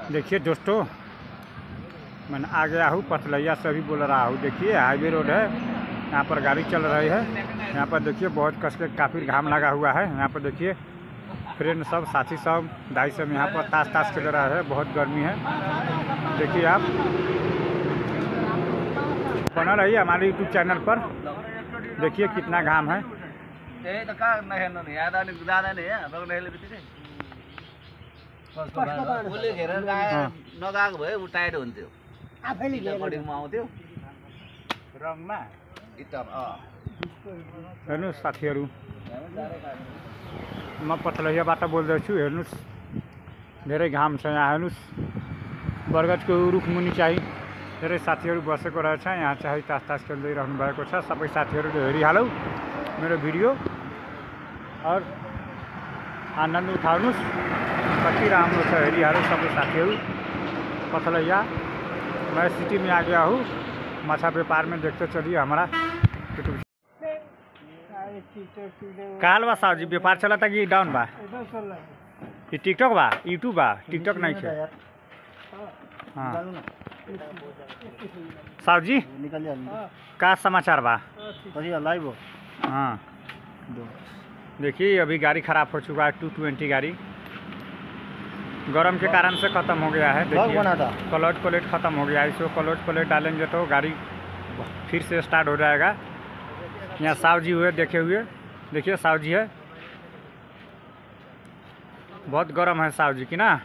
देखिए दोस्तों, मैं आ गया हूँ पथलैया से अभी बोल रहा हूँ। देखिए हाईवे रोड है, यहाँ पर गाड़ी चल रही है। यहाँ पर देखिए बहुत कस के काफ़ी घाम लगा हुआ है। यहाँ पर देखिए फ्रेंड सब, साथी सब, दाई सब यहाँ पर ताश खेल रहा है। बहुत गर्मी है। देखिए आप बना रहिए हमारे यूट्यूब चैनल पर। देखिए कितना घाम है। हेर्नुहोस् साथीहरू, म पथलैयाबाट बोल्दैछु। हेर्नुहोस् धेरै घाम छ यहाँ। हेर्नुहोस् बरगदको रुखमुनि चाहिँ धेरै साथीहरू बसेको रहेछ। यहाँ चाहिँ तास खेल्दै रहनु भएको छ। सबै साथीहरूले हेरिहालौ मेरो भिडियो और आनन्द उठाउनुहोस्। कति राम्रो छ, हेरिहालौ सबै साथीहरू। पथलैया मैं सिटी में आ गया हूँ। मछा व्यापार में देखते चलिए हमारा यूट्यूब। काल बा साहब जी व्यापार चला था कि डाउन बा? ये टिकटॉक बा, यूट्यूब बा, टिकटॉक नहीं है। हाँ साहब जी का समाचार बा? लाइव। हाँ देखिए अभी गाड़ी खराब हो चुका है। 220 गाड़ी गरम के कारण से ख़त्म हो गया है। देखिए क्लच प्लेट ख़त्म हो गया है। इसको क्लच प्लेट डालेंगे तो गाड़ी फिर से स्टार्ट हो जाएगा। यहाँ साहब जी हुए देखे हुए, देखिए साहब जी है। बहुत गर्म है साहब जी की ना।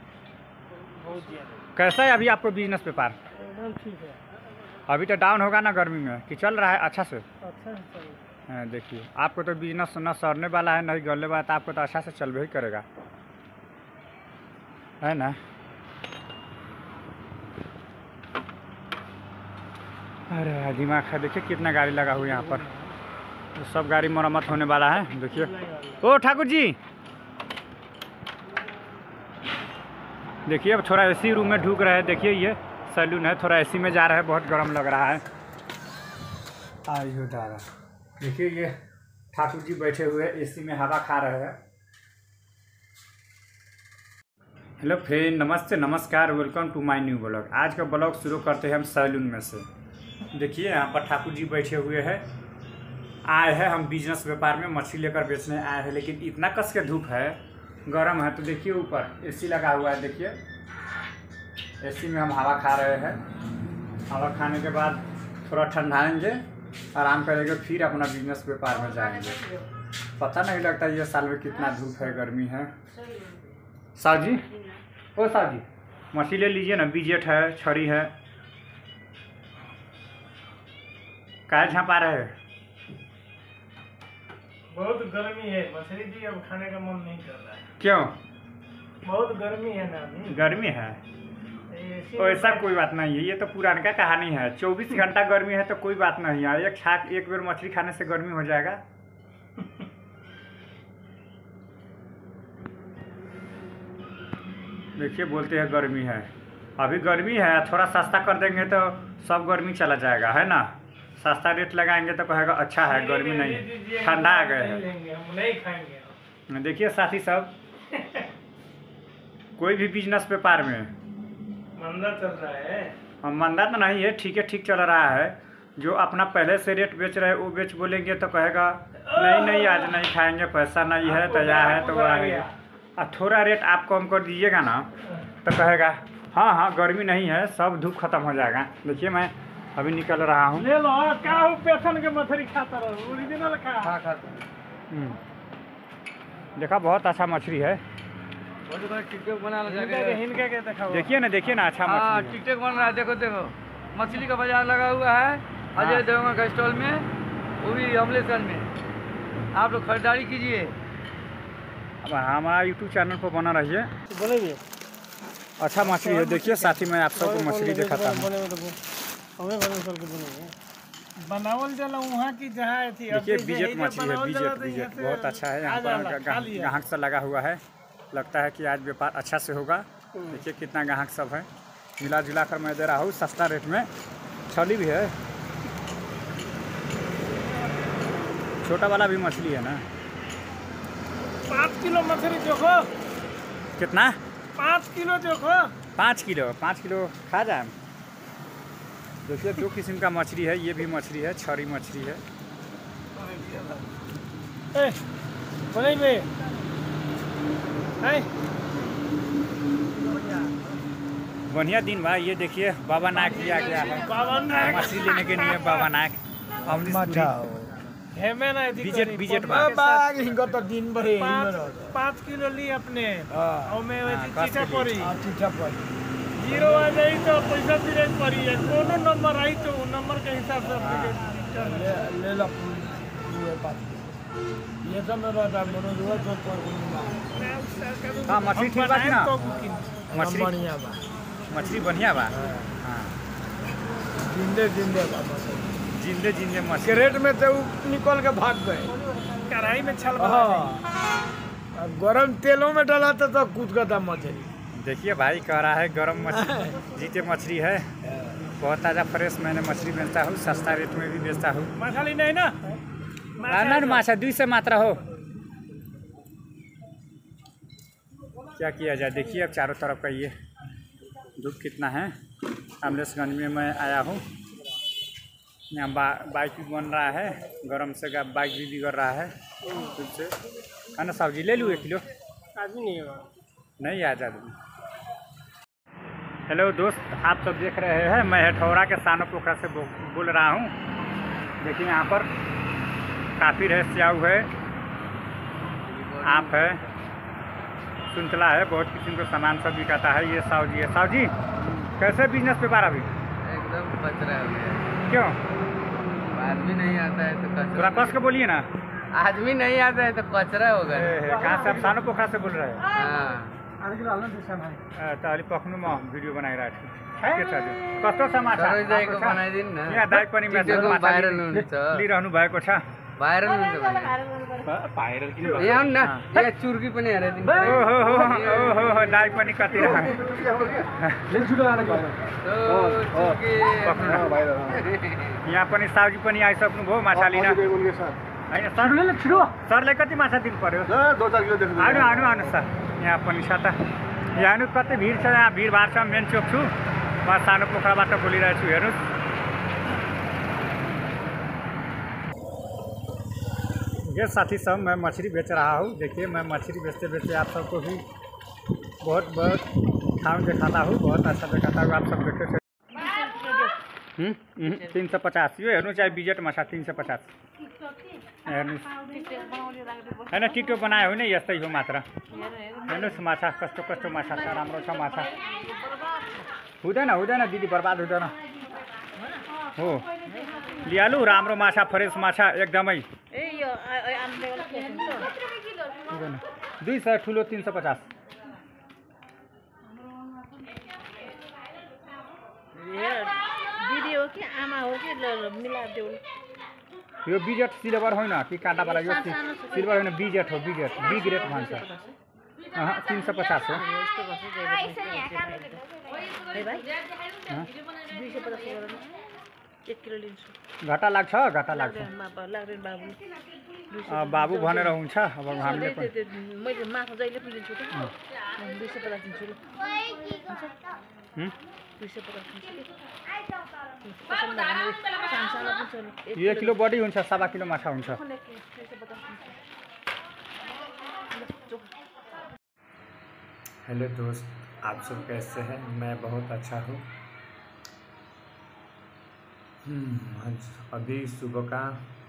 कैसा है अभी आपको बिजनेस व्यापार? ठीक है। अभी तो डाउन होगा ना गर्मी में, कि चल रहा है अच्छा से? अच्छा है। हाँ देखिए आपको तो बिजनेस न सड़ने वाला है नहीं गलने वाला, तो आपको तो अच्छा से चल भी करेगा, है ना। अरे दिमाग है। देखिए कितना गाड़ी लगा हुआ है यहाँ पर। तो सब गाड़ी मरम्मत होने वाला है। देखिए ओ ठाकुर जी, देखिए अब थोड़ा एसी रूम में ढूक रहे हैं। देखिए ये सैलून है, थोड़ा एसी में जा रहा है। बहुत गर्म लग रहा है। आइयो दादा, देखिए ये ठाकुर जी बैठे हुए एसी में हवा खा रहे हैं। हेलो फ्रेंड, नमस्ते नमस्कार, welcome to my new blog. आज का ब्लॉग शुरू करते हैं हम सैलून में से। देखिए यहाँ पर ठाकुर जी बैठे हुए हैं। आए हैं हम बिजनेस व्यापार में, मछली लेकर बेचने आए हैं। लेकिन इतना कस के धूप है, गर्म है। तो देखिए ऊपर एसी लगा हुआ है। देखिए एसी में हम हवा खा रहे हैं। हवा खाने के बाद थोड़ा ठंडाएंगे, आराम करेंगे, फिर अपना बिजनेस व्यापार में जाएंगे। पता नहीं लगता ये साल में कितना धूप है, गर्मी है। साहब जी, ओ साहब जी मछली ले लीजिए ना। बीजेट है, छड़ी है। काहे झाँपा रहे हैं? बहुत गर्मी है मछली जी, अब खाने का मन नहीं कर रहा है। क्यों? बहुत गर्मी है ना अभी। गर्मी है? ऐसा कोई बात नहीं है, ये तो पुराना का कहानी है। 24 घंटा गर्मी है तो कोई बात नहीं है। एक बार मछली खाने से गर्मी हो जाएगा। देखिए बोलते हैं गर्मी है, अभी गर्मी है। थोड़ा सस्ता कर देंगे तो सब गर्मी चला जाएगा, है ना। सस्ता रेट लगाएंगे तो कहेगा अच्छा है, गर्मी नहीं है, ठंडा आ गए हैं। हम नहीं खाएंगे। देखिए साथी सब, कोई भी बिजनेस व्यापार में मंदा चल रहा है। मंदा तो नहीं है, ठीक है, ठीक चल रहा है। जो अपना पहले से रेट बेच रहे हैं वो बेच बोलेंगे तो कहेगा नहीं आज नहीं खाएंगे, पैसा नहीं है तो यह है तो वह है। और थोड़ा रेट आप कम कर दीजिएगा ना तो कहेगा हाँ गर्मी नहीं है, सब धूप खत्म हो जाएगा। देखिए मैं अभी निकल रहा हूँ। ले लो क्या हो, पेशन के मछली खाता रहो, ओरिजिनल खा। देखा बहुत अच्छा मछली है। टिकटॉक बना देखिए ना अच्छा मछली। टिकटॉक बन रहा है। देखो मछली का बाजार लगा हुआ है अजय देवगन का स्टॉल में, वो भी अमलेश्वर में। आप लोग खरीदारी कीजिए। अब हमारा यूट्यूब चैनल पर बना रहिए। बोलेंगे अच्छा मछली है। देखिए साथी मैं आप सबको मछली दिखाता हूँ। बनावल जला वहाँ की जहाँ थी। देखिए बीजेट मछली है, बीजेट बहुत अच्छा है। यहाँ पर ग्राहक से लगा हुआ है। लगता है कि आज व्यापार अच्छा से होगा। देखिए कितना ग्राहक सब है। मिला जुला कर मैं दे रहा हूँ सस्ता रेट में। छली भी है, छोटा वाला भी मछली है ना। 5 किलो मछली देखो। कितना? 5 किलो देखो। 5 किलो 5 किलो खा जाए। देखिए 2 किस्म का मछली है, ये भी मछली है, छड़ी मछली है। बढ़िया दिन भाई। ये देखिए बाबा नायक भी आ गया है मछली लेने के लिए। बाबा नायक बीजेट दिन भर 5 किलो ली अपने और मैं चिट्ठा पड़ी जीरो आ जाई तो पैसा फिर पड़ी है। कोनो नंबर आई तो नंबर के हिसाब से ले लो। ये सब में रहता है हाँ मछली ठीक बात ना। मछली बढ़िया बा, मछली बढ़िया बा। हाँ जिंदे जिंदे बा, जिंदे जिंदे मछली। क्रेट में तो निकल के भाग गए, कढ़ाई में छल। गरम तेलों में डाला तो कूद का था मछली। देखिए भाई कह रहा है गरम मछली जीते मछली है, बहुत ताज़ा फ्रेश। मैंने मछली बेचता हूँ, सस्ता रेट में भी बेचता हूँ। मछली नहीं ना ना माछा 2 से मात्रा हो। क्या किया जाए। देखिए अब चारों तरफ का ये धूप कितना है। अमलेशगंज में मैं आया हूँ। यहाँ बाइक भी बन रहा है, गरम से बाइक भी बिगड़ रहा है धूप से। है ना सब्जी ले लूँ 1 किलो। आदमी नहीं होगा नहीं आ जा। हेलो दोस्त, आप सब देख रहे हैं मैं हेठौरा के सानो पोखरा से बोल रहा हूँ। देखिए यहाँ पर काफ़ी है, स्याऊ है, आप है, सुंतला है, बहुत किस्म का सामान सब बिकाता है। ये साहू जी है। साहू जी कैसे बिजनेस पेपर अभी? एकदम कचरा हो गया। क्यों? आदमी नहीं आता है तो कचरा। थोड़ा कस के बोलिए ना। आदमी नहीं आता है तो कचरा हो गया। कहाँ से आप सानो पोखरा से बोल रहे हैं? हाँ ताली पखनू में वीडियो बनाई रहा है कस्तो समाचार बनाइदिनु न। यहाँ दाइ पनि भाइरल हुन्छ, लिइरहनु भएको छ। भाइरल हुन्छ भाइरल किन यहाँ न यहाँ चुर्की पनि हेराइदिनु। ओहो दाइ पनि कति यहाँ पनि साउजी पनि आइसक्नु भयो माछा लिन। होइन सरले कति माछा दिनु पर्यो? आउनु सर, यहाँ पनि छ त। यहाँ कति भिड छ, यहाँ भिडभाड छ। मेन चोक छु म, सानो पोखराबाट बोलिरहेको छु। हेर्नुहोस् ये साथी सब, मैं मछली बेच रहा हूँ। देखिए मैं मछली बेचते बेचते आप सबको भी बहुत बहुत ठाम दिखाता हूँ, बहुत अच्छा दिखाता हूँ। आप सब देखे 350 यो हेर्नु चाहिँ बिजेट माछा 350 हेर्नुहोस्। होइन टिकटक बनायो होइन, यस्तै हो मात्र। हेर्नुहोस् माछा कस्तो कस्तो माछा छ, राम्रो छ माछा। हुँदैन दिदी, बर्बाद हुँदैन हो। लिहालु राम्रो माछा, फ्रेस माछा एकदमै। 200 ठुलो 350। दिदी हो कि आमा हो कि मिलादेऊ। यो बिजेट सिल्भर होइन कि काँटावाला? यो सिल्भर होइन, बिजेट हो, बिजेट बी ग्रेड भन्छ। 350 हो। घाटा लाग्छ, घाटा लाग्छ। बाबु भनेर हुन्छ। अब हामीले मैले माछा जहिले पनि दिन्छु त 250 दिन्छु ल। 250 दिन्छु। 1 किलो बढी हुन्छ, 1.25 किलो माछा हुन्छ। हेलो दोस्त, आप सब कैसे हैं? मैं बहुत अच्छा हूँ। अभी सुबह का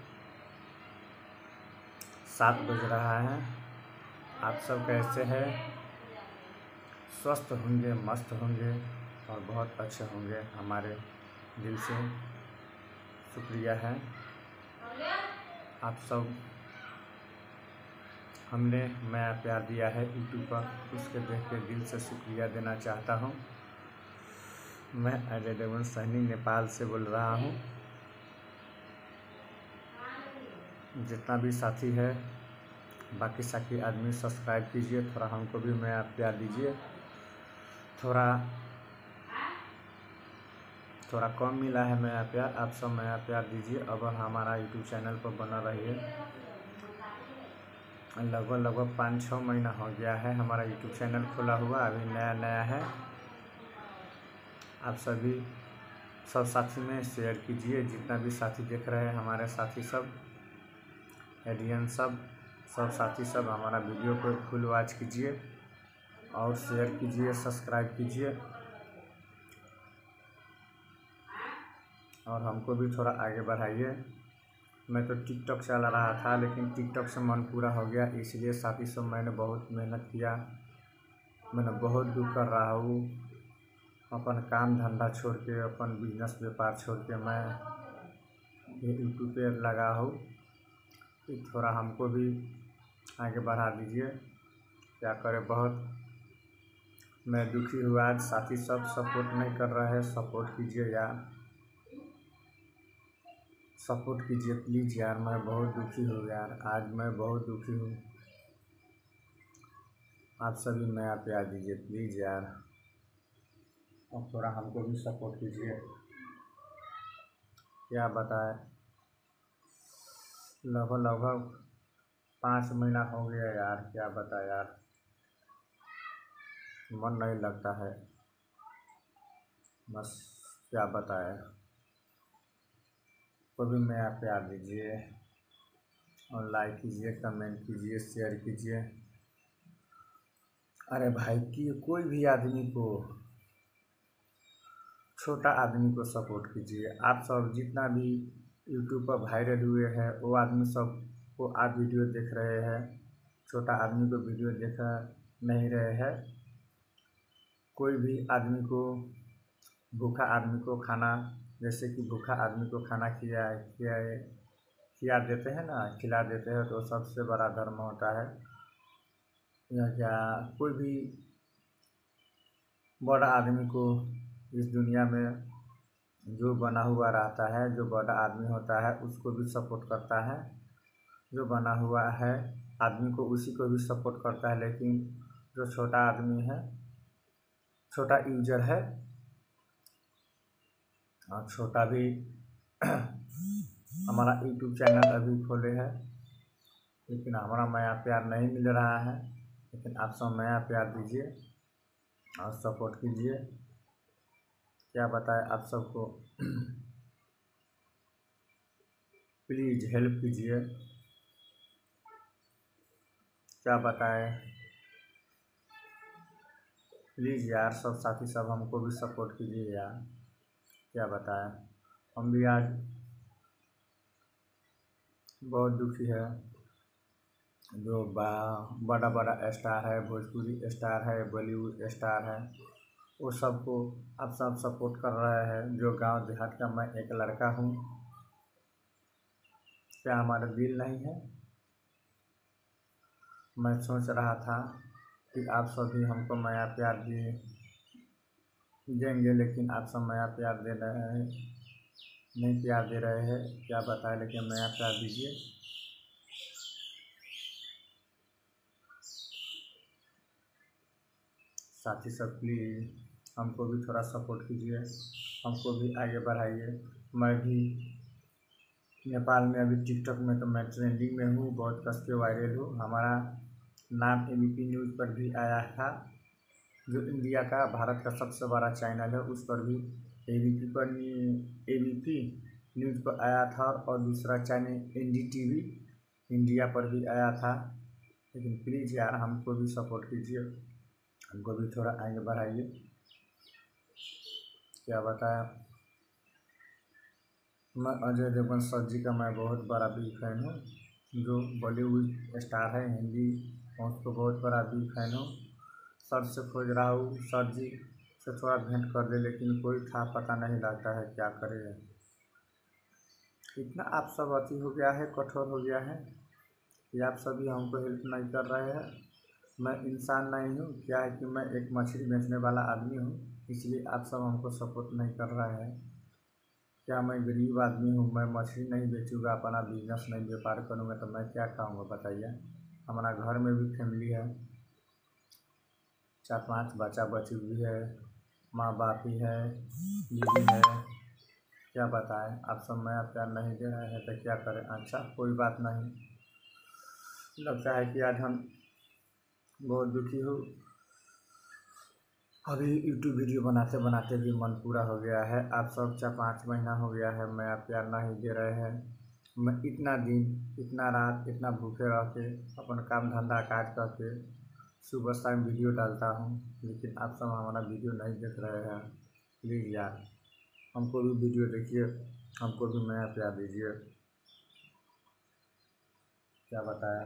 7 बज रहा है। आप सब कैसे हैं? स्वस्थ होंगे, मस्त होंगे और बहुत अच्छे होंगे। हमारे दिल से शुक्रिया है आप सब। हमने नया प्यार दिया है यूट्यूब पर, उसके देख के दिल से शुक्रिया देना चाहता हूँ। मैं अजय देवगन सहनी नेपाल से बोल रहा हूँ। जितना भी साथी है, बाकी साथी आदमी सब्सक्राइब कीजिए, थोड़ा हमको भी नया प्यार दीजिए। थोड़ा कम मिला है नया प्यार, आप सब नया प्यार दीजिए। अब हमारा यूट्यूब चैनल पर बना रहिए। लगभग 5-6 महीना हो गया है हमारा यूट्यूब चैनल खुला हुआ, अभी नया है। आप सभी सब साथी में शेयर कीजिए। जितना भी साथी देख रहे हैं, हमारे साथी सब एलियन सब साथी सब हमारा वीडियो को फुल वॉच कीजिए और शेयर कीजिए, सब्सक्राइब कीजिए और हमको भी थोड़ा आगे बढ़ाइए। मैं तो टिकटॉक चला रहा था, लेकिन टिकटॉक से मन पूरा हो गया, इसलिए साथी सब मैंने बहुत मेहनत किया। मैंने बहुत दुख कर रहा हूँ। अपन काम धंधा छोड़ के, अपन बिजनेस व्यापार छोड़ के मैं ये यूट्यूब पे लगा हूँ कि थोड़ा हमको भी आगे बढ़ा दीजिए। क्या करें, बहुत मैं दुखी हुआ। आज साथी सब सपोर्ट नहीं कर रहे हैं। सपोर्ट कीजिए यार, सपोर्ट कीजिए प्लीज़ यार। मैं बहुत दुखी हूँ यार, आज मैं बहुत दुखी हूँ। आप सभी नया प्यार दीजिए प्लीज़ यार, और थोड़ा हमको भी सपोर्ट कीजिए। क्या बताएं, लगभग 5 महीना हो गया यार। क्या बताएं यार, मन नहीं लगता है, बस क्या बताएं। को भी नया प्यार दीजिए और लाइक कीजिए, कमेंट कीजिए, शेयर कीजिए। अरे भाई कि कोई भी आदमी को, छोटा आदमी को सपोर्ट कीजिए। आप सब जितना भी यूट्यूब पर वायरल हुए हैं वो आदमी सब को आप वीडियो देख रहे हैं, छोटा आदमी को वीडियो देख नहीं रहे हैं। कोई भी आदमी को, भूखा आदमी को खाना, जैसे कि भूखा आदमी को खाना खिला देते हैं ना, खिला देते हैं, तो सबसे बड़ा धर्म होता है। या क्या, कोई भी बड़ा आदमी को इस दुनिया में जो बना हुआ रहता है, जो बड़ा आदमी होता है उसको भी सपोर्ट करता है। जो बना हुआ है आदमी को उसी को भी सपोर्ट करता है। लेकिन जो छोटा आदमी है, छोटा यूजर है, और छोटा भी हमारा यूट्यूब चैनल अभी खोले है, लेकिन हमारा नया प्यार नहीं मिल रहा है। लेकिन आप सब नया प्यार दीजिए और सपोर्ट कीजिए। क्या बताएं आप सबको, प्लीज़ हेल्प कीजिए। क्या बताएं, प्लीज़ यार, सब साथी सब हमको भी सपोर्ट कीजिए यार। क्या बताएं, हम भी आज बहुत दुखी है। जो बड़ा बड़ा स्टार है, भोजपुरी स्टार है, बॉलीवुड स्टार है, वो सबको आप सब सपोर्ट कर रहे हैं। जो गांव देहात का मैं एक लड़का हूँ, क्या हमारा दिल नहीं है? मैं सोच रहा था कि आप सभी हमको नया प्यार देंगे, लेकिन आप सब नया प्यार दे रहे हैं, नहीं प्यार दे रहे हैं। क्या बताएं, लेकिन नया प्यार दीजिए। साथी सब प्लीज़ हमको भी थोड़ा सपोर्ट कीजिए, हमको भी आगे बढ़ाइए। मैं भी नेपाल में अभी टिकटॉक में तो मैं ट्रेंडिंग में हूँ, बहुत कस के वायरल हूँ। हमारा नाम एबीपी न्यूज़ पर भी आया था, जो इंडिया का, भारत का सबसे बड़ा चैनल है, उस पर भी एबीपी न्यूज़ पर आया था। और दूसरा चैनल एनडीटीवी इंडिया पर भी आया था। लेकिन प्लीज़ यार हमको भी सपोर्ट कीजिए, हमको भी थोड़ा आगे बढ़ाइए। क्या बताया, मैं अजय देवगन सर जी का मैं बहुत बड़ा बिग फैन हूँ। जो बॉलीवुड स्टार है हिंदी, उसको बहुत बड़ा बिग फैन हूँ। सर से खोज रहा हूँ, सर जी से थोड़ा भेंट कर दे, लेकिन कोई था पता नहीं लगता है। क्या करें, इतना आप सब अति हो गया है, कठोर हो गया है कि आप सभी हमको हेल्प नहीं कर रहे हैं। मैं इंसान नहीं हूँ, क्या है कि मैं एक मछली बेचने वाला आदमी हूँ, इसलिए आप सब हमको सपोर्ट नहीं कर रहे हैं। क्या मैं गरीब आदमी हूँ, मैं मछली नहीं बेचूँगा, अपना बिजनेस नहीं व्यापार करूँगा तो मैं क्या खाऊँगा बताइए। हमारा घर में भी फैमिली है, 4-5 बच्चा बच्ची भी है, माँ बाप भी है, बीवी है। क्या बताएं, आप सब नया प्यार नहीं दे रहे हैं तो क्या करें। अच्छा कोई बात नहीं, लगता है कि आज हम बहुत दुखी हूँ। अभी यूट्यूब वीडियो बनाते बनाते भी मन पूरा हो गया है। आप सब 4-5 महीना हो गया है मैं आप प्यार नहीं दे रहे हैं। मैं इतना दिन इतना रात इतना भूखे रह के अपन काम धंधा काट करके सुबह शाम वीडियो डालता हूँ, लेकिन आप सब हमारा वीडियो नहीं देख रहे हैं। प्लीज़ यार हमको भी वीडियो देखिए, हमको भी नया प्यार दीजिए। क्या बताया,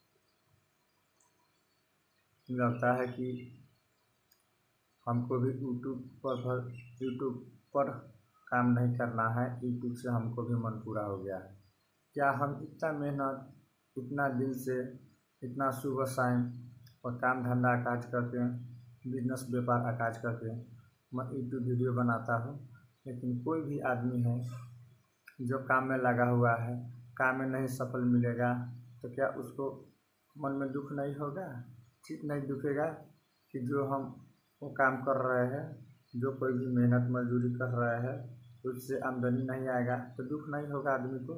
लगता है कि हमको भी यूट्यूब पर काम नहीं करना है। यूट्यूब से हमको भी मन पूरा हो गया है। क्या हम इतना मेहनत इतना दिल से इतना सुबह शाम और काम धंधा काज करके बिजनेस व्यापार काज करके मैं यूट्यूब वीडियो बनाता हूँ, लेकिन कोई भी आदमी है जो काम में लगा हुआ है, काम में नहीं सफल मिलेगा तो क्या उसको मन में दुख नहीं होगा, ठीक नहीं दुखेगा कि जो हम वो काम कर रहे हैं, जो कोई भी मेहनत मजदूरी कर रहे हैं उससे आमदनी नहीं आएगा तो दुख नहीं होगा आदमी को।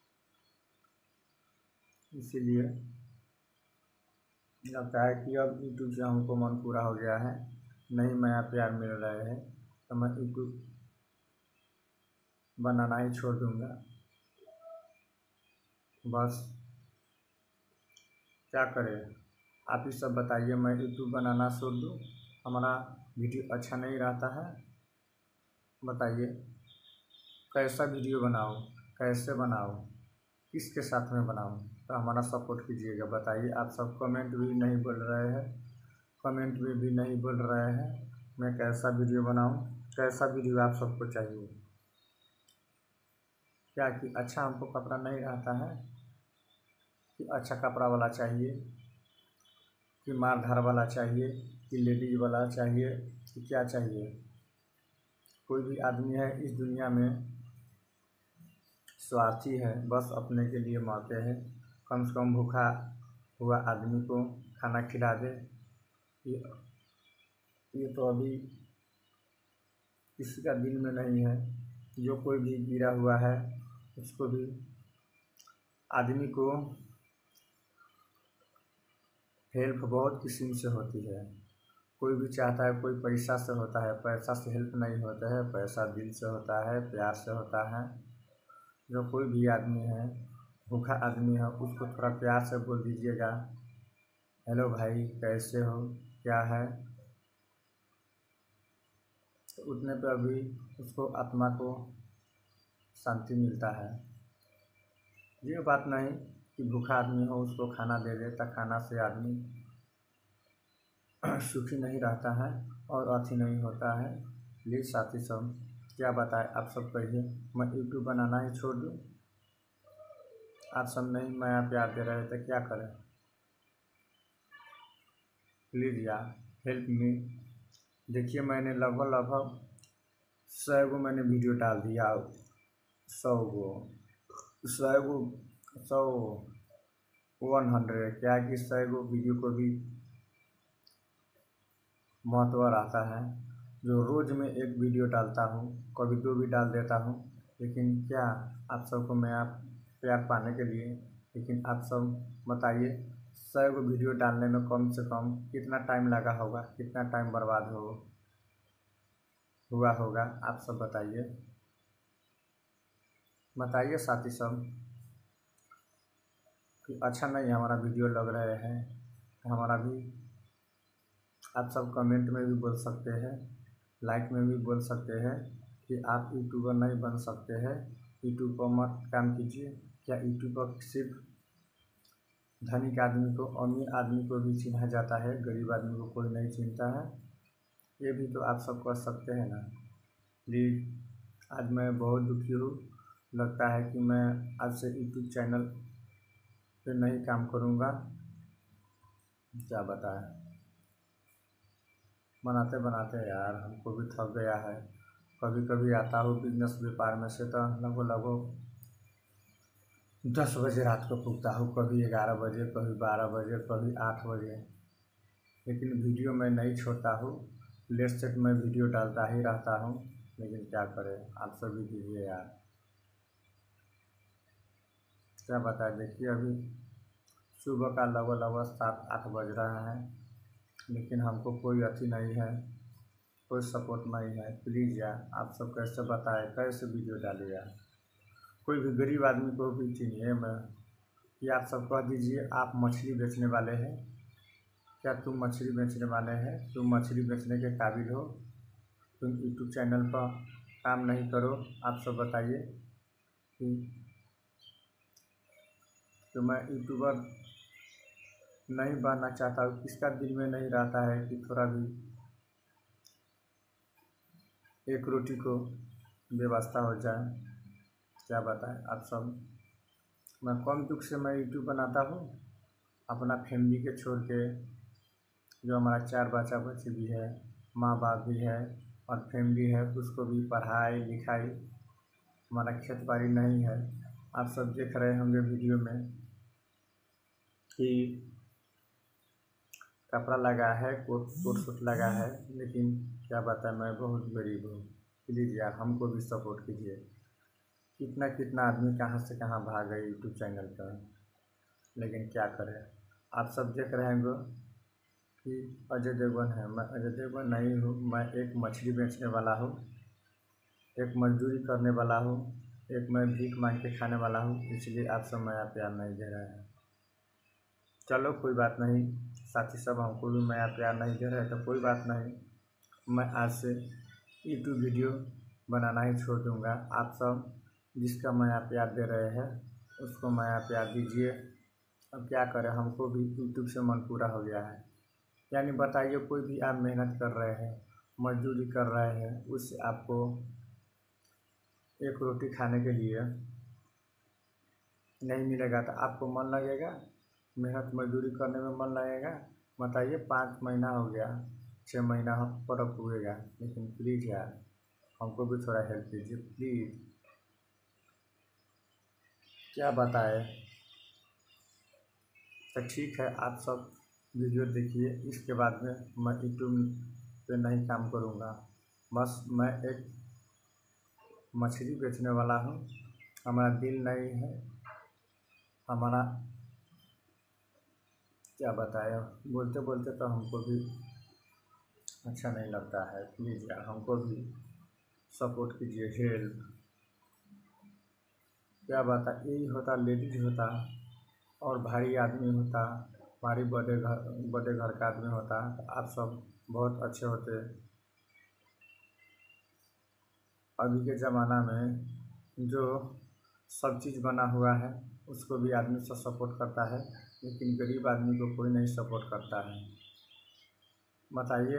इसीलिए लगता है कि अब यूट्यूब से हमको मन पूरा हो गया है, नहीं नया प्यार मिल रहे हैं तो मैं यूट्यूब बनाना ही छोड़ दूँगा। बस क्या करें, आप ही सब बताइए। मैं यूट्यूब बनाना छोड़ दूँ, हमारा वीडियो अच्छा नहीं रहता है, बताइए कैसा वीडियो बनाऊँ, कैसे बनाऊँ, किसके साथ में बनाऊँ, तो हमारा सपोर्ट कीजिएगा। बताइए आप सब कमेंट भी नहीं बोल रहे हैं, कमेंट में भी नहीं बोल रहे हैं मैं कैसा वीडियो बनाऊँ, कैसा वीडियो आप सबको चाहिए। क्या कि अच्छा हमको कपड़ा नहीं रहता है कि अच्छा कपड़ा वाला चाहिए कि मारधार वाला चाहिए कि लेडीज वाला चाहिए कि क्या चाहिए। कोई भी आदमी है इस दुनिया में स्वार्थी है, बस अपने के लिए मरते हैं। कम से कम भूखा हुआ आदमी को खाना खिला दे, ये तो अभी किसी का दिल में नहीं है। जो कोई भी गिरा हुआ है उसको भी आदमी को हेल्प बहुत किस्म से होती है। कोई भी चाहता है, कोई पैसा से होता है, पैसा से हेल्प नहीं होता है, पैसा दिल से होता है, प्यार से होता है। जो कोई भी आदमी है, भूखा आदमी है, उसको थोड़ा प्यार से बोल दीजिएगा, हेलो भाई कैसे हो, क्या है, तो उतने पे अभी उसको आत्मा को शांति मिलता है। ये बात नहीं कि भूखा आदमी हो उसको खाना दे देता, खाना से आदमी सुखी नहीं रहता है और अथी नहीं होता है। प्लीज़ साथी सब क्या बताएं, आप सब कहिए। मैं यूट्यूब बनाना ही छोड़ दूँ? आप सब नहीं नया प्यार दे रहे थे, क्या करें। प्लीज़ यार हेल्प मी। देखिए मैंने लगभग 100 गो मैंने वीडियो डाल दिया, 100 क्या कि 100 गो वीडियो को भी महत्व रहता है। जो रोज़ में एक वीडियो डालता हूँ, कभी 2 भी डाल देता हूँ, लेकिन क्या आप सबको मैं आप प्यार पाने के लिए, लेकिन आप सब बताइए 100 गो वीडियो डालने में कम से कम कितना टाइम लगा होगा, कितना टाइम बर्बाद हुआ होगा, आप सब बताइए साथी सब कि अच्छा नहीं हमारा वीडियो लग रहे हैं। हमारा भी आप सब कमेंट में भी बोल सकते हैं, लाइक में भी बोल सकते हैं कि आप यूट्यूबर नहीं बन सकते हैं, यूट्यूब पर मत काम कीजिए। क्या यूट्यूब पर सिर्फ धनिक आदमी को, अमीर आदमी को भी चिन्हा जाता है, गरीब आदमी को कोई नहीं चिन्हता है? ये भी तो आप सब कर सकते हैं ना। प्लीज़ आज मैं बहुत दुखी हूँ, लगता है कि मैं आज से यूट्यूब चैनल पे नहीं काम करूँगा। क्या बताएं, बनाते बनाते यार हमको भी थक गया है। कभी कभी आता हूँ बिजनेस व्यापार में से तो लगभग 10 बजे रात को पूछता हूँ, कभी 11 बजे, कभी 12 बजे, कभी 8 बजे, लेकिन वीडियो मैं नहीं छोड़ता हूँ। लेट सेट में वीडियो डालता ही रहता हूँ, लेकिन क्या करें, आप सभी दीजिए यार। क्या बताएं, देखिए अभी सुबह का लगभग 7-8 बज रहा है, लेकिन हमको कोई अथी नहीं है कोई सपोर्ट नहीं है। प्लीज़ यार आप सब कैसे बताएं, कैसे वीडियो डाले यार। कोई भी गरीब आदमी को भी चाहिए मैं कि आप सब कह दीजिए आप मछली बेचने वाले हैं क्या, तुम मछली बेचने वाले हैं, तुम मछली बेचने के काबिल हो, तुम यूट्यूब चैनल पर काम नहीं करो। आप सब बताइए कि तो मैं यूट्यूबर नहीं बनना चाहता हूँ, किसका दिल में नहीं रहता है कि थोड़ा भी एक रोटी को व्यवस्था हो जाए। क्या बताएं आप सब। मैं कम दुख से मैं यूट्यूब बनाता हूँ, अपना फैमिली के छोड़ के, जो हमारा 4 बच्चा बच्ची भी है, माँ बाप भी है और फैमिली है, उसको भी पढ़ाई लिखाई, हमारा खेत बाड़ी नहीं है। आप सब देख रहे होंगे वीडियो में कि कपड़ा लगा है, कोट सूट लगा है, लेकिन क्या बताएं मैं बहुत गरीब हूँ। प्लीज़ यार हमको भी सपोर्ट कीजिए। कितना कितना आदमी कहाँ से कहाँ भाग गए यूट्यूब चैनल पर, लेकिन क्या करें। आप सब देख रहे होंगे कि अजय देवगन है, मैं अजय देवगन नहीं हूँ। मैं एक मछली बेचने वाला हूँ, एक मजदूरी करने वाला हूँ, एक मैं भीख मांग के खाने वाला हूँ। इसलिए आप सब मेरा प्यार नहीं दे रहे हैं। चलो कोई बात नहीं, साथी सब हमको भी मेरा प्यार नहीं दे रहे तो कोई बात नहीं, मैं आज से यूट्यूब वीडियो बनाना ही छोड़ दूँगा। आप सब जिसका माया प्यार दे रहे हैं उसको माया प्यार दीजिए। अब क्या करें, हमको भी यूट्यूब से मन पूरा हो गया है। यानी बताइए कोई भी आप मेहनत कर रहे हैं, मजदूरी कर रहे हैं, उससे आपको एक रोटी खाने के लिए नहीं मिलेगा तो आपको मन लगेगा, मेहनत मजदूरी करने में मन लगेगा। बताइए 5 महीना हो गया, 6 महीना पर हुएगा, लेकिन प्लीज़ यार हमको भी थोड़ा हेल्प कीजिए प्लीज़। क्या बताएं। तो ठीक है आप सब वीडियो देखिए, इसके बाद में मैं यूट्यूब पे नहीं काम करूँगा। बस मैं एक मछली बेचने वाला हूँ, हमारा दिल नहीं है, हमारा क्या बताएं। बोलते बोलते तो हमको भी अच्छा नहीं लगता है। प्लीज़ यार हमको भी सपोर्ट कीजिए, हेल्प। क्या बता, यही होता लेडीज होता और भारी आदमी होता, भारी बड़े घर का आदमी होता तो आप सब बहुत अच्छे होते। अभी के ज़माना में जो सब चीज़ बना हुआ है उसको भी आदमी सब सपोर्ट करता है, लेकिन गरीब आदमी को कोई नहीं सपोर्ट करता है। बताइए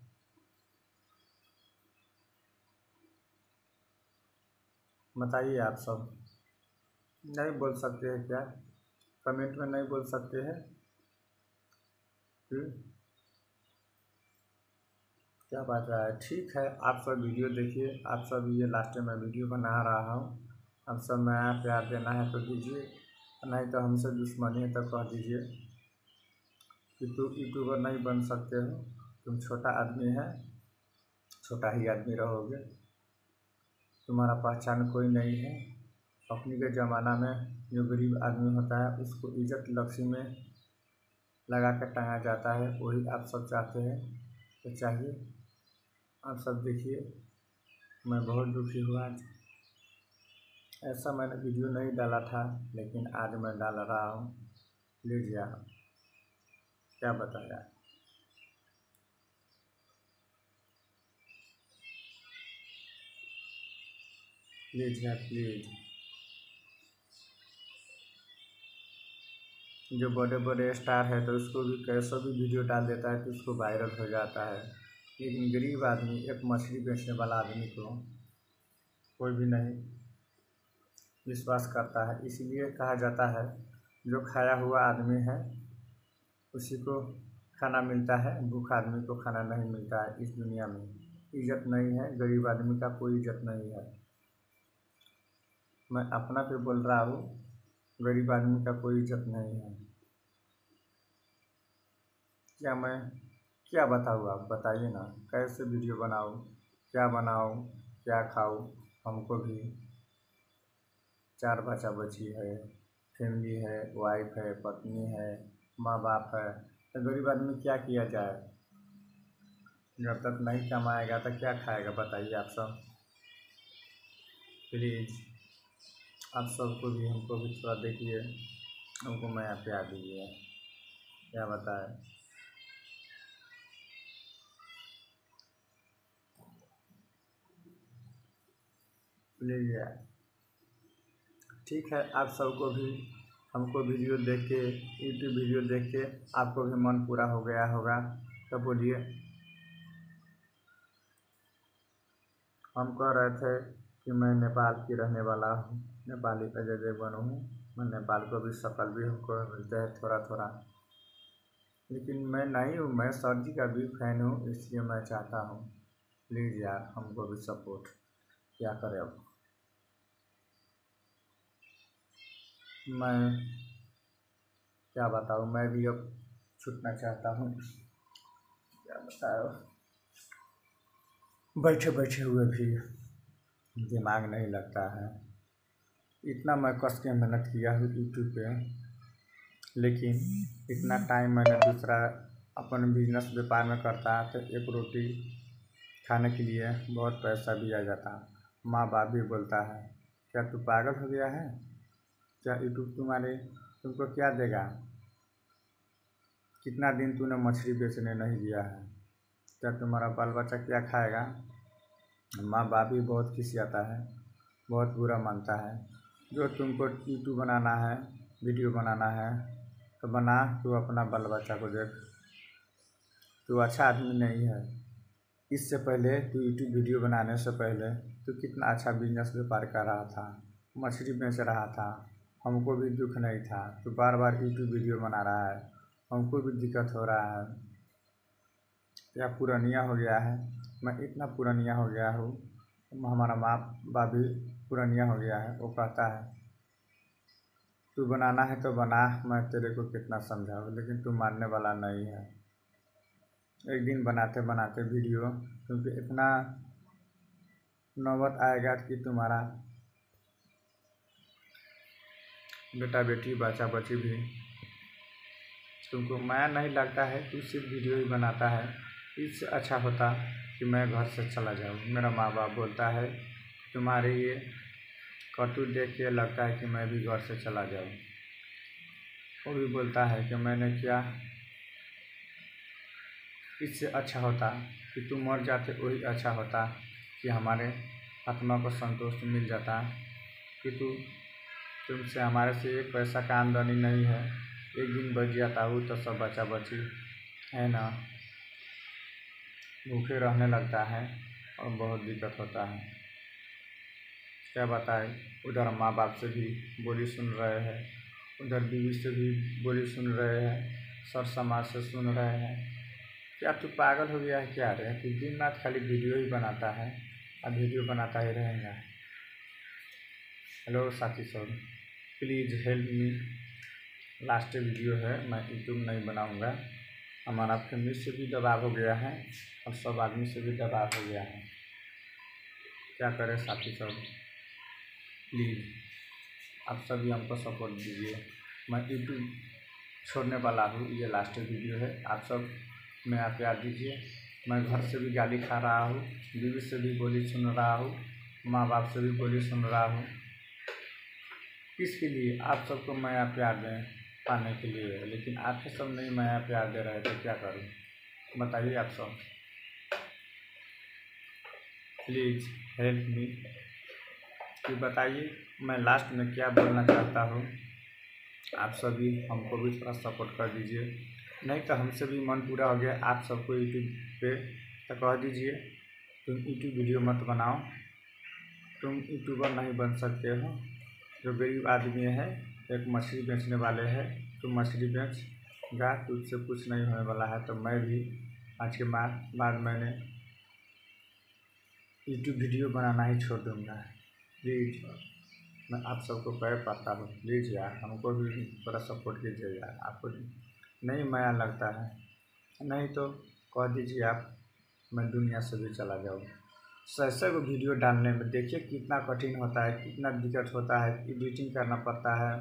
बताइए आप सब नहीं बोल सकते हैं क्या, कमेंट में नहीं बोल सकते हैं क्या बात है। ठीक है आप सब वीडियो देखिए, आप सब ये लास्ट में वीडियो बना रहा हूँ, आप सब नया प्यार देना है तो दीजिए, नहीं तो हमसे दुश्मनी है तो कह दीजिए कि तुम यूट्यूबर नहीं बन सकते हो, तुम छोटा आदमी है, छोटा ही आदमी रहोगे, तुम्हारा पहचान कोई नहीं है। अपनी के ज़माना में जो गरीब आदमी होता है उसको इज्जत लक्ष्मी में लगा कर टांगा जाता है, वही आप सब चाहते हैं तो चाहिए। आप सब देखिए मैं बहुत दुखी हुआ आज, ऐसा मैंने वीडियो नहीं डाला था लेकिन आज मैं डाल रहा हूँ। प्लीज़ यार क्या बताया। प्लीज़ यार प्लीज़। जो बड़े बड़े स्टार है तो उसको भी कैसा भी वीडियो डाल देता है तो उसको वायरल हो जाता है, लेकिन गरीब आदमी, एक मछली बेचने वाला आदमी को कोई भी नहीं विश्वास करता है। इसीलिए कहा जाता है जो खाया हुआ आदमी है उसी को खाना मिलता है, भूखा आदमी को खाना नहीं मिलता है। इस दुनिया में इज्जत नहीं है, गरीब आदमी का कोई इज्जत नहीं है। मैं अपना पे बोल रहा हूँ, गरीब आदमी का कोई इज्जत नहीं है। क्या बताऊँ, आप बताइए ना, कैसे वीडियो बनाऊँ, क्या बनाऊँ, क्या खाऊँ। हमको भी 4 बच्चा बच्ची है, फैमिली है, वाइफ है, पत्नी है, माँ बाप है, तो गरीब आदमी क्या किया जाए। जब तक नहीं कमाएगा तो क्या खाएगा बताइए आप सब। प्लीज़ आप सबको भी हमको भी थोड़ा देखिए, हमको मैं प्यार दीजिए, क्या बताए। प्लीज़ यार, ठीक है, आप सबको भी हमको वीडियो देख के, यूट्यूब वीडियो देख के आपको भी मन पूरा हो गया होगा, तो बोलिए। हम कह रहे थे कि मैं नेपाल की रहने वाला हूँ, नेपाली अजय देवगन हूँ, मैं नेपाल को भी सफल भी हमको मिलते हैं थोड़ा थोड़ा, लेकिन मैं नहीं हूँ, मैं सर जी का भी फैन हूँ, इसलिए मैं चाहता हूँ प्लीज़ यार हमको भी सपोर्ट, क्या करें अब। मैं क्या बताऊँ, मैं भी अब छूटना चाहता हूँ, क्या बताओ। बैठे बैठे हुए भी दिमाग नहीं लगता है, इतना मैं कस के मेहनत किया हूँ यूट्यूब पे, लेकिन इतना टाइम मैंने दूसरा अपन बिजनेस व्यापार में करता तो एक रोटी खाने के लिए बहुत पैसा भी आ जाता। माँ बाप भी बोलता है क्या तू पागल हो गया है, क्या यूट्यूब तुमको क्या देगा, कितना दिन तूने मछली बेचने नहीं दिया है, क्या तुम्हारा बाल बच्चा क्या खाएगा। माँ बाप भी बहुत खिसियाता है, बहुत बुरा मानता है। जो तुमको यूट्यूब बनाना है, वीडियो बनाना है तो बना, तू अपना बाल बच्चा को देख, तू अच्छा आदमी नहीं है। इससे पहले तू यूट्यूब वीडियो बनाने से पहले तू कितना अच्छा बिजनेस व्यापार कर रहा था, मछली बेच रहा था, हमको भी दुख नहीं था। तू बार बार यूट्यूब वीडियो बना रहा है, हमको भी दिक्कत हो रहा है। क्या पुरानिया हो गया है, मैं इतना पुरानिया हो गया हूँ, हमारा माँ बाप भी पुरानिया हो गया है। वो कहता है तू बनाना है तो बना, मैं तेरे को कितना समझाऊँ, लेकिन तू मानने वाला नहीं है। एक दिन बनाते बनाते वीडियो क्योंकि इतना नौबत आएगा कि तुम्हारा बेटा बेटी बच्चा बच्ची भी तुमको माया नहीं लगता है, तू सिर्फ वीडियो ही बनाता है। इससे अच्छा होता कि मैं घर से चला जाऊँ। मेरा माँ बाप बोलता है तुम्हारे ये करतूत देख के लगता है कि मैं भी घर से चला जाऊँ। वो भी बोलता है कि मैंने क्या, इससे अच्छा होता कि तुम मर जाते, वही अच्छा होता कि हमारे आत्मा को संतोष मिल जाता कि तुमसे हमारे से एक पैसा का आमदनी नहीं है, एक दिन बच जाता हूँ तो सब बच्चा बच्ची है ना भूखे रहने लगता है और बहुत दिक्कत होता है। क्या बताए, उधर माँ बाप से भी बोली सुन रहे हैं, उधर बीवी से भी बोली सुन रहे हैं, सर समाज से सुन रहे हैं। क्या तू पागल हो गया है क्या रे, तू दिन रात खाली वीडियो ही बनाता है और वीडियो बनाता ही रहेगा। हेलो साथी सब, please help me, last video है, मैं यूट्यूब नहीं बनाऊंगा। हमारा फैमिली से भी दबाव हो गया है और सब आदमी से भी दबाव हो गया है, क्या करें साथी सब। प्लीज़ आप सभी हमको सपोर्ट दीजिए। मैं यूट्यूब छोड़ने वाला हूँ, ये लास्ट वीडियो है, आप सब मेरा प्यार दीजिए। मैं घर से भी गाली खा रहा हूँ, बीवी से भी बोली सुन रहा हूँ, माँ बाप से भी बोली सुन रहा हूँ। किसके लिए, आप सबको मैं प्यार दें पाने के लिए, लेकिन आपके सब नहीं मैं प्यार दे रहे तो क्या करूं बताइए आप सब। प्लीज़ हेल्प मी, कि बताइए मैं लास्ट में क्या बोलना चाहता हूँ। आप सभी हमको भी थोड़ा सपोर्ट कर दीजिए, नहीं तो हमसे भी मन पूरा हो गया। आप सबको यूट्यूब पे तो कह दीजिए तुम यूट्यूब वीडियो मत बनाओ, तुम यूट्यूबर नहीं बन सकते हो। जो गरीब आदमी है, एक मछली बेचने वाले हैं, तो मछली बेचगा, तुझसे कुछ नहीं होने वाला है। तो मैं भी आज के बाद मैंने यूट्यूब वीडियो बनाना ही छोड़ दूँगा। प्लीज़ मैं आप सबको कह पाता हूँ, प्लीज़ यार हमको भी थोड़ा सपोर्ट कीजिए यार। आपको नहीं माया लगता है, नहीं तो कह दीजिए आप, मैं दुनिया से भी चला जाऊँ। सैसे को वीडियो डालने में देखिए कितना कठिन होता है, कितना दिक्कत होता है, एडिटिंग करना पड़ता है,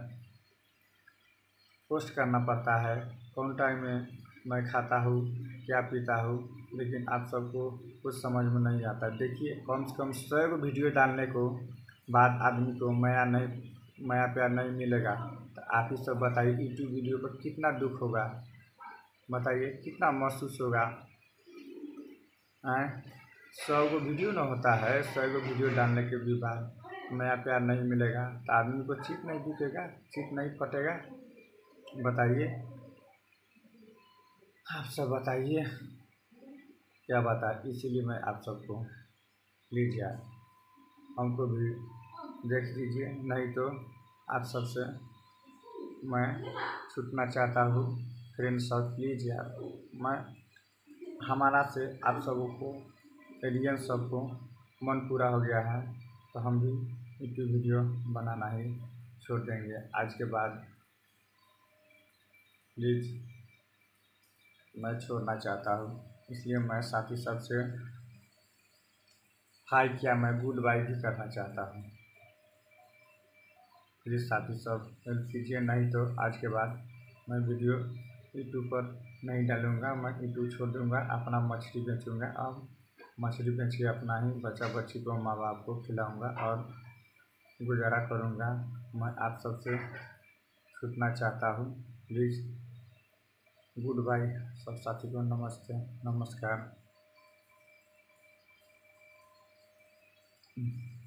पोस्ट करना पड़ता है, कौन टाइम में मैं खाता हूँ, क्या पीता हूँ, लेकिन आप सबको कुछ समझ में नहीं आता। देखिए कम से कम 100 को वीडियो डालने को बाद आदमी को माया प्यार नहीं मिलेगा। तो आप ही सब बताइए यूट्यूब वीडियो पर कितना दुख होगा, बताइए कितना महसूस होगा। 100 को वीडियो ना होता है, 100 को वीडियो डालने के भी बाद माया प्यार नहीं मिलेगा तो आदमी को चित नहीं दिखेगा, चित नहीं फटेगा। बताइए आप सब बताइए क्या बताए। इसीलिए मैं आप सबको प्लीज़ यार हमको भी देख लीजिए, नहीं तो आप सबसे मैं छूटना चाहता हूँ। फ्रेंड्स सब प्लीज़ यार, मैं हमारा से आप सबों को एलियन सबको मन पूरा हो गया है तो हम भी यूट्यूब वीडियो बनाना ही छोड़ देंगे आज के बाद। प्लीज़ मैं छोड़ना चाहता हूँ, इसलिए मैं साथी सबसे हाय किया, मैं गुड बाय भी करना चाहता हूँ। प्लीज़ साथी सब हेल्प कीजिए, नहीं तो आज के बाद मैं वीडियो यूट्यूब पर नहीं डालूँगा। मैं यूट्यूब छोड़ दूँगा, अपना मछली बेचूँगा। अब मछली बेच के अपना ही बच्चा बच्ची को माँ बाप को खिलाऊँगा और गुजारा करूँगा। मैं आप सबसे छूटना चाहता हूँ। प्लीज़ गुड बाय सब साथी को, नमस्ते नमस्कार।